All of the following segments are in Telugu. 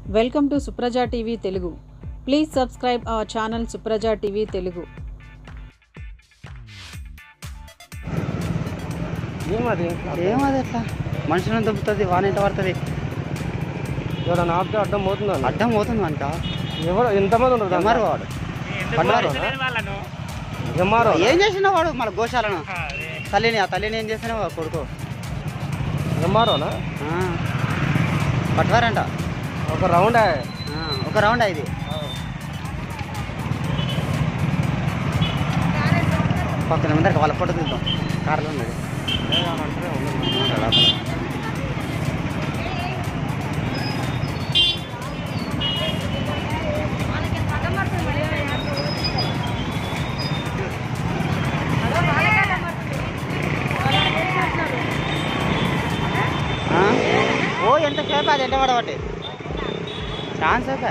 Welcome to Supraja TV Telugu. Please subscribe our channel Supraja TV Telugu. ఏమది అట్లా మనుషులను దొబ్బుతుంది, వానెంట పడుతుంది. ఎవరైనా ఆపితే అడ్డం పోతుంది. అడ్డం పోతుంది కనుక ఎవరు ఎంతమంది ఉంటారు? ఎంఆర్ వాడు ఎంఆర్ఓ ఏం చేసినా వాడు మన గోశాలను తల్లిని ఏం చేసినా వాడు కొడుకు ఎంఆర్ఓనా పట్టువారంట. ఒక రౌండ్ ఇది పక్కన ముందరికి వాళ్ళ ఫోటో తీద్దాం. కార్లో ఉన్నది. ఓ ఎంతసేపు అది ఎంట పడబట్టి ఛాన్స్ అయితే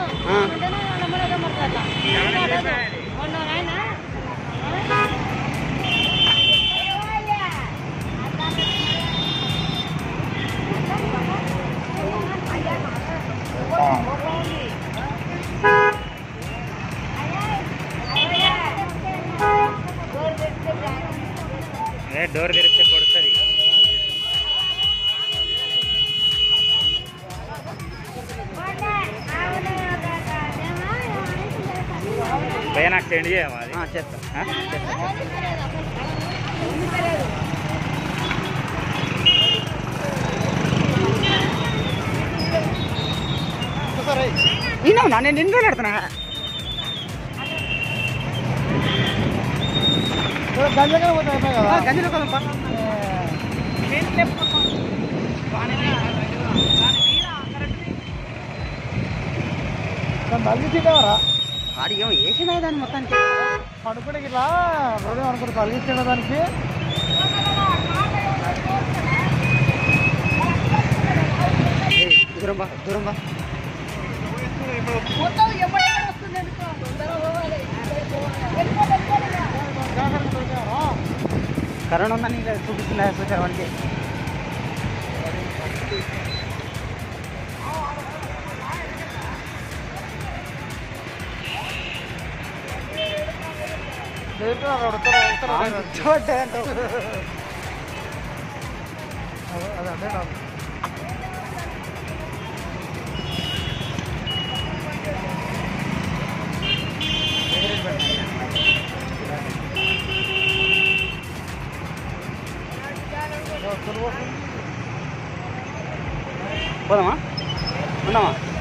డోర్ తెరిస్తే పడుతుంది. భయ నాకు సెండ్ చేయమా? చేస్తా. విన్నావునా? నేను నిన్ను పెడుతున్నా. గంజలో కదమ్మా. వాడు ఏమో వేసినా దాన్ని మొత్తానికి పడుకునే ఇలా హృదయం అనుకుంటే కలిగించిన దానికి దూరం బా కరోనా ఉందని చూపిస్తున్నా చూసారు వానికి. పోదామా? ఉన్నామా?